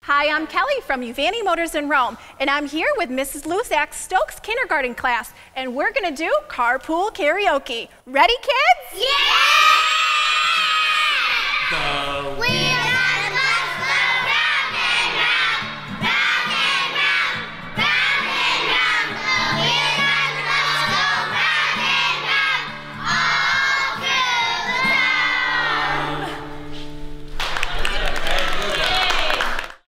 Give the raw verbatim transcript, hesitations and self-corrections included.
Hi, I'm Kelly from Uvani Motors in Rome, and I'm here with Missus Luzak's Stokes kindergarten class, and we're gonna do carpool karaoke. Ready, kids? Yeah!